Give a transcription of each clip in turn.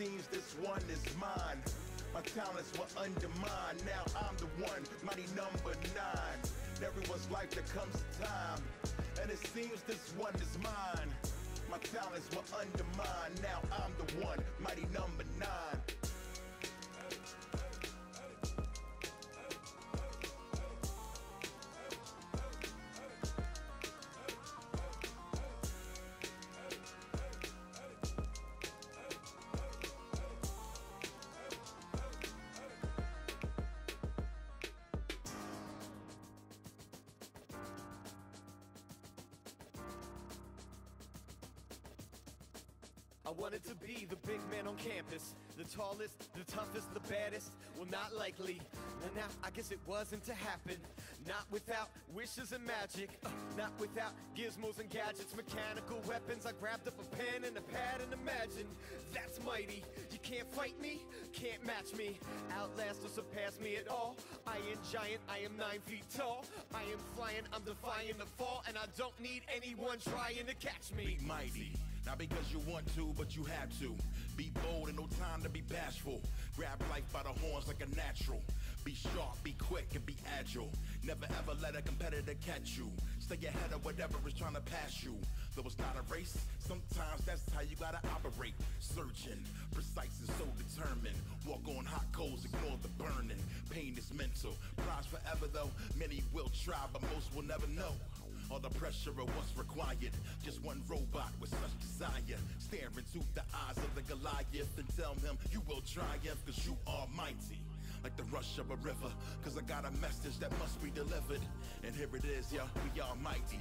seems this one is mine. My talents were undermined, now I'm the one, mighty number 9. Everyone's life there comes a time, and it seems this one is mine. My talents were undermined, now I'm the one, mighty number 9. I wanted to be the big man on campus, the tallest, the toughest, the baddest. Well, not likely. Now I guess it wasn't to happen. Not without wishes and magic, not without gizmos and gadgets, mechanical weapons. I grabbed up a pen and a pad and imagine that's mighty. You can't fight me, can't match me, outlast or surpass me at all. I am giant, I am 9 feet tall. I am flying, I'm defying the fall, and I don't need anyone trying to catch me. Be mighty, not because you want to, but you have to. Be bold and no time to be bashful. Grab life by the horns like a natural. Be sharp, be quick, and be agile. Never ever let a competitor catch you. Stay ahead of whatever is trying to pass you. Though it's not a race, sometimes that's how you gotta operate. Surgeon, precise and so determined. Walk on hot coals, ignore the burning. Pain is mental, prize forever though. Many will try, but most will never know all the pressure of what's required. Just one robot with such desire. Stare into the eyes of the Goliath and tell him you will triumph, cause you are mighty. Like the rush of a river, cause I got a message that must be delivered. And here it is, yo, we are mighty.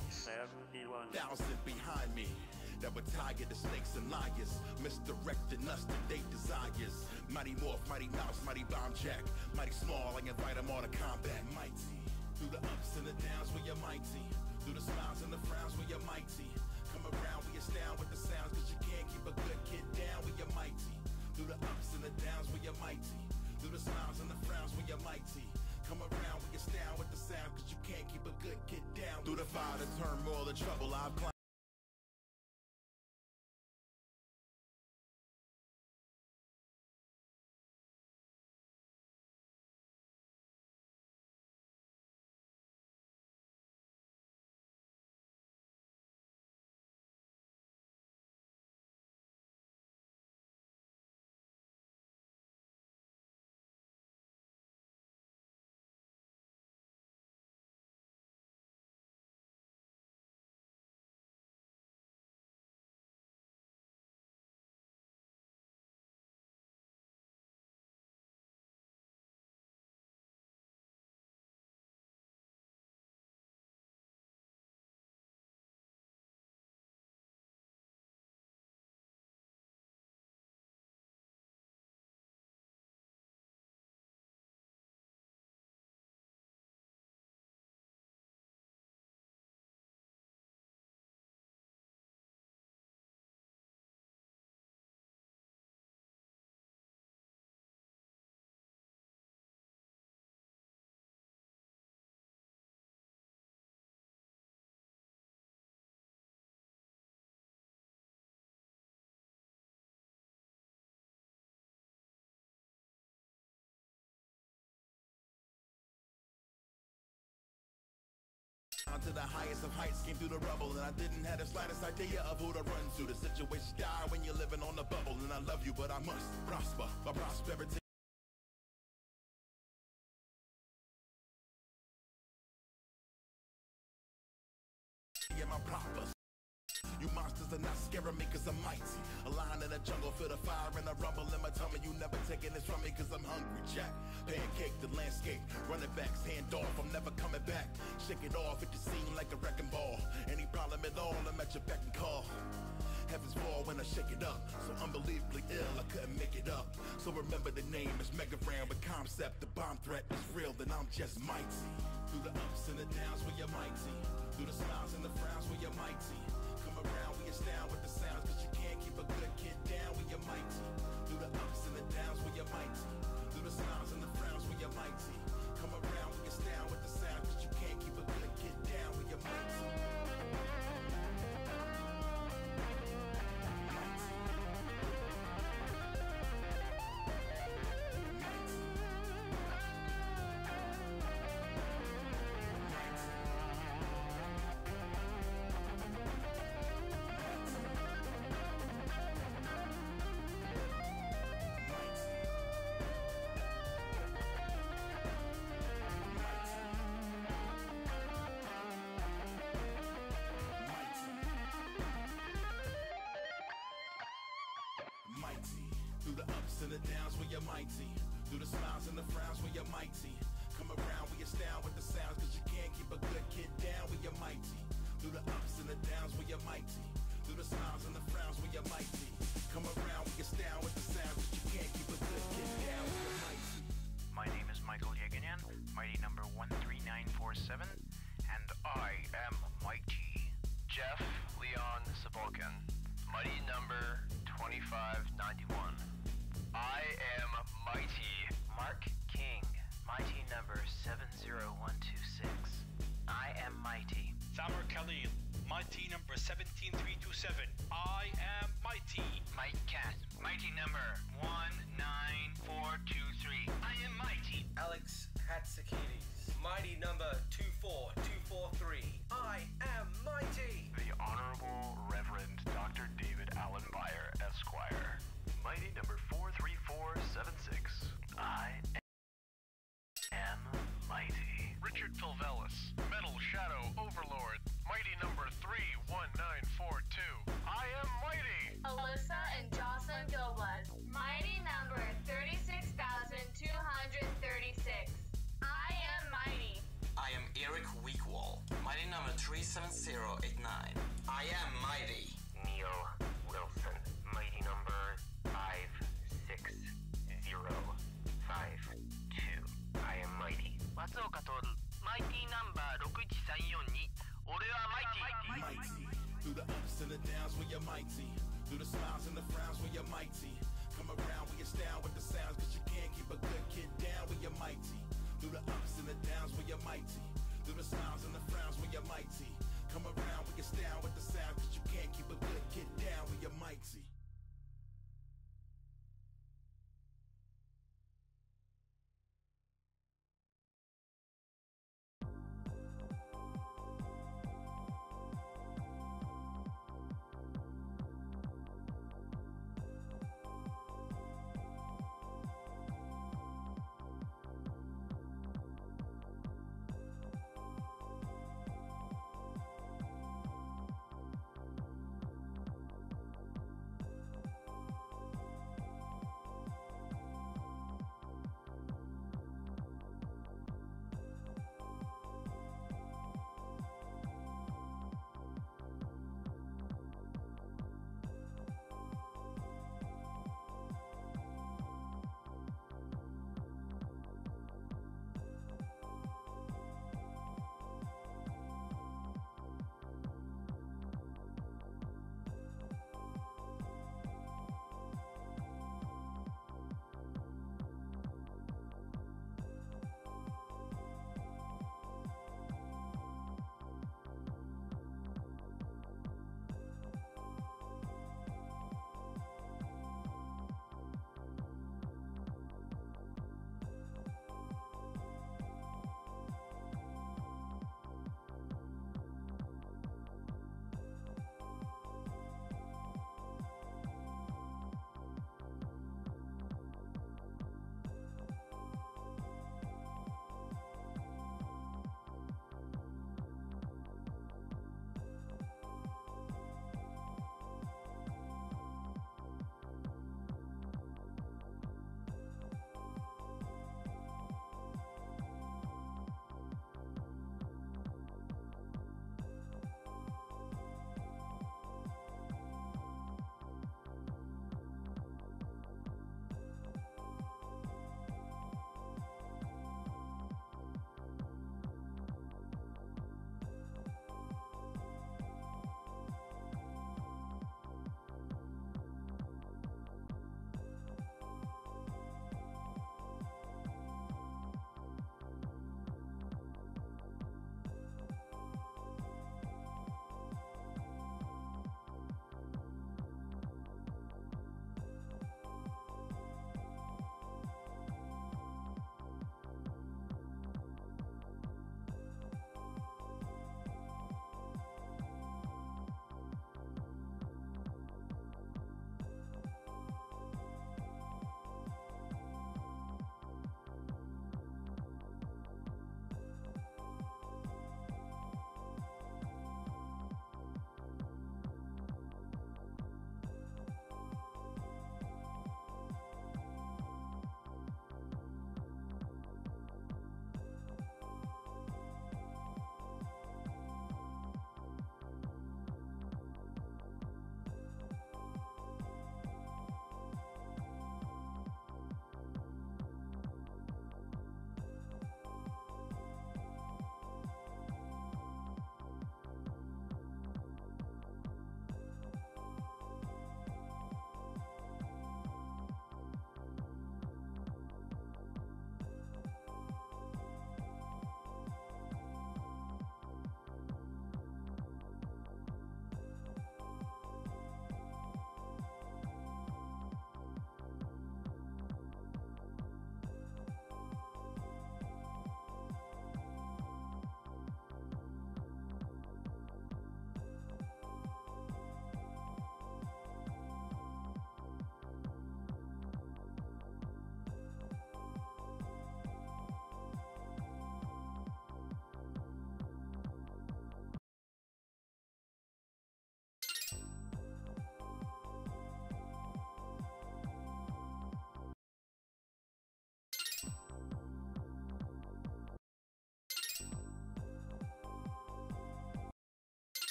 71,000 behind me that were tired of snakes and liars, misdirecting us to their desires. Mighty Morph, Mighty Mouse, Mighty Bomb Jack, Mighty Small, I invite them all to combat. Mighty, through the ups and the downs we are mighty. Through the smiles and the frowns we are mighty. Come around, we astound with the sounds, cause you can't keep a good kid down, we are mighty. Through the ups and the downs we are mighty. Through the smiles and the frowns we are mighty. Come around, we astound with the sound, cause you can't keep a good kid down. Through the fire, the turmoil, the trouble I've climbed. To the highest of heights, came through the rubble, and I didn't have the slightest idea of who to run to. The situation's dire when you're living on the bubble, and I love you, but I must prosper. My prosperity and my proper. You monsters are not scaring me cause I'm mighty. A lion in the jungle, feel the fire and the rumble in my tummy. You never taking this from me cause I'm hungry, Jack. Pancake the landscape, running backs, hand off, I'm never coming back. Shake it off, it just seem like a wrecking ball. Any problem at all, I'm at your beck and call. Heavens fall when I shake it up, so unbelievably ill, I couldn't make it up. So remember the name is Mega Ran with concept. The bomb threat is real, then I'm just mighty. Through the ups and the downs, we are mighty. Through the smiles and the frowns, we are mighty. Come around, we astound with the sounds, cause you can't keep a good kid down, we are mighty. Through the ups and the downs, we are mighty. Through the smiles and the frowns, we are mighty. Come around, we astound with the sounds, cause you can't keep a good kid down, we are mighty. Through the ups and the downs where you're mighty. Through the smiles and the frowns where you're mighty. Come around, we astound with the sounds, cause you can't keep a good kid down where you're mighty. Through the ups and the downs where you're mighty. Through the smiles and the frowns where you're mighty. Come around, we astound with the sounds, cause you can't keep a good kid down where you're mighty. My name is Michael Yeganyan, mighty number 13947, and I am mighty. Jeff Leon Savolkin, mighty number 2591. I am mighty. Mark King, mighty number 70126. I am mighty. Thamar Khalil, mighty number 17327. I am mighty. Mike Cat, mighty number 19423. I am mighty. Alex Hatzakidis, mighty number 24243. I am mighty. The Honorable Reverend Dr. David Allen Beyer, Esquire, mighty number 43476. I am mighty. Richard Pilvelis, Metal Shadow Overlord, mighty number 31942. I am mighty. Alyssa and Jocelyn Gilblood, mighty number 36,236. I am mighty. I am Eric Weekwall, mighty number 37089. I am mighty. Neil Wilson, mighty number 56052. I am mighty. Matsuoka Toru, mighty number 61342. 俺は mighty. Mighty. Through the ups and the downs where you're mighty. Through the smiles and the frowns where you're mighty. Come around, we astound with the sounds, cause you can't keep a good kid down where you're mighty. Through the ups and the downs where you're mighty. Through the smiles and the frowns where you're mighty. Come around, we astound with the sounds, cause you can't keep a good kid down where you're mighty.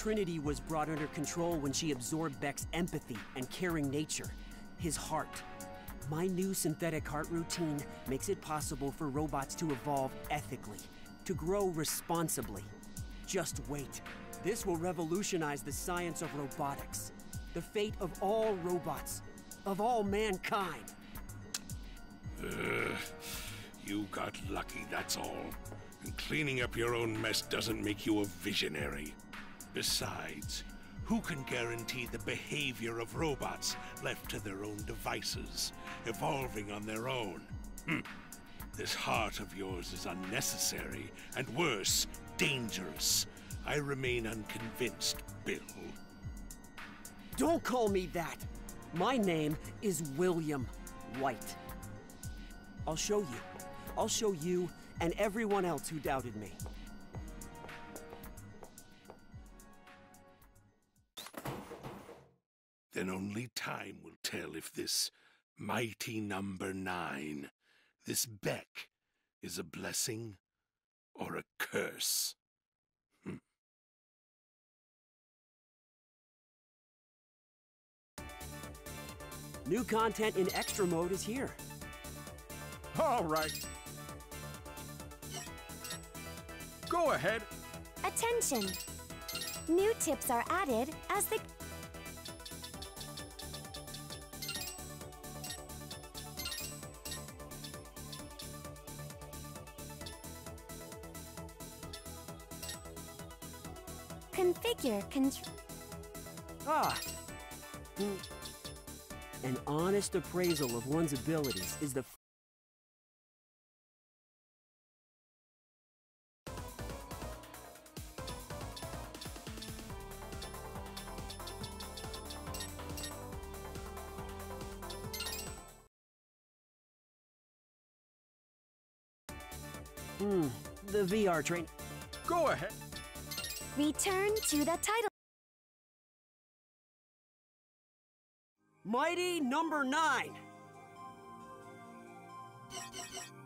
Trinity was brought under control when she absorbed Beck's empathy and caring nature, his heart. My new synthetic heart routine makes it possible for robots to evolve ethically, to grow responsibly. Just wait. This will revolutionize the science of robotics, the fate of all robots, of all mankind. You got lucky, that's all. And cleaning up your own mess doesn't make you a visionary. Besides, who can guarantee the behavior of robots left to their own devices, evolving on their own? This heart of yours is unnecessary, and worse, dangerous. I remain unconvinced, Bill. Don't call me that! My name is William White. I'll show you. I'll show you and everyone else who doubted me. Then only time will tell if this mighty number 9, this Beck, is a blessing or a curse. New content in Extra Mode is here. All right. Go ahead. Attention! New tips are added as the... Configure control... An honest appraisal of one's abilities is the... the VR train... Go ahead. Return to the title. Mighty number 9.